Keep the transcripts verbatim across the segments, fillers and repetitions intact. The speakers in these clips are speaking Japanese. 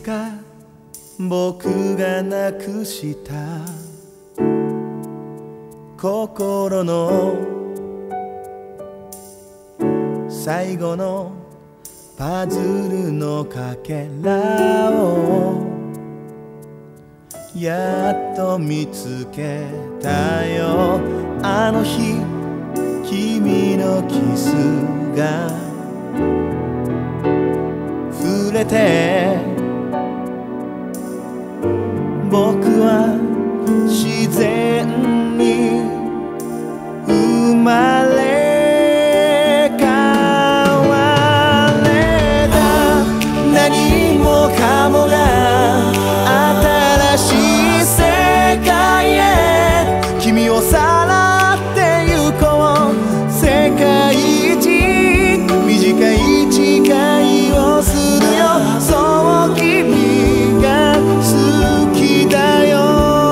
か僕がなくした心の最後のパズルのかけらをやっと見つけたよ。あの日君のキスが触れて僕は自然に生まれ変われた。何もかもが新しい世界へ君をさらってゆこう。世界一短い誓いをするよ。そう君が好きだよ。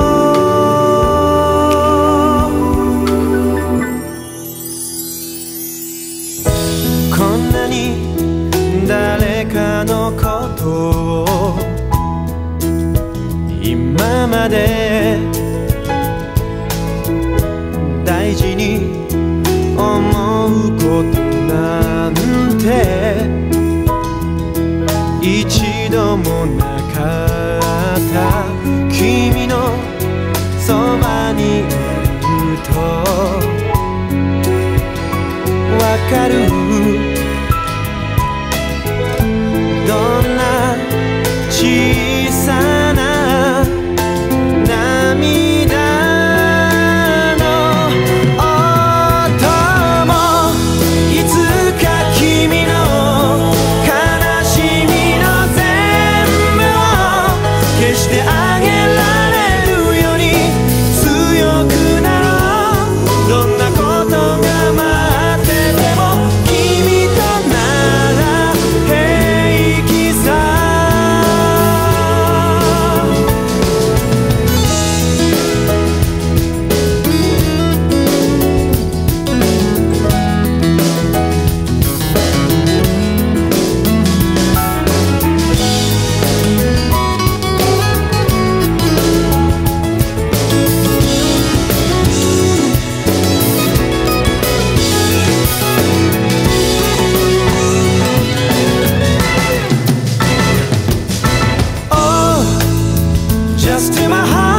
こんなに誰かのことを今まで大事に思うことなんて一度もなかった。君のそばにいるとわかる。どんな小さな涙の音もいつか君の悲しみの全部を消してあげられるように強くなろう。どんなことが待ってても君となら平気さ。Just in my heart